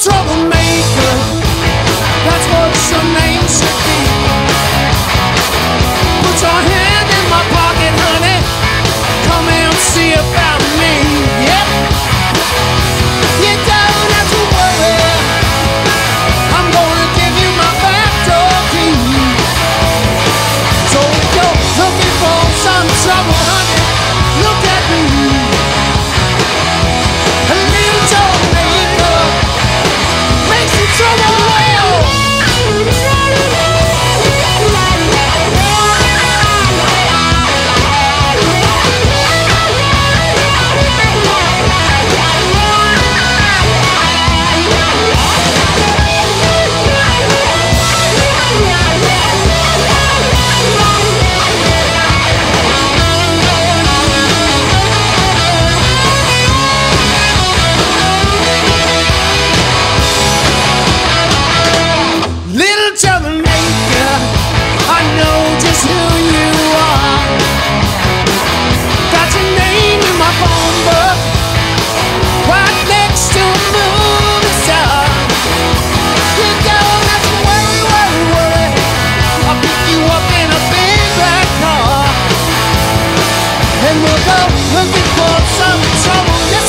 troublemaker, that's what your name should be. Put your hand in my pocket, honey, come and see about me. Yep. You don't have to worry, I'm gonna give you my back door key. So if you're looking for some trouble, honey, look at me. A little troublemaker makes the trouble real. Little troublemaker, I know just who you are. Got your name in my phone book, right next to a movie star. You don't have to worry, worry, worry, I'll pick you up in a big black car, and we'll go looking for some trouble.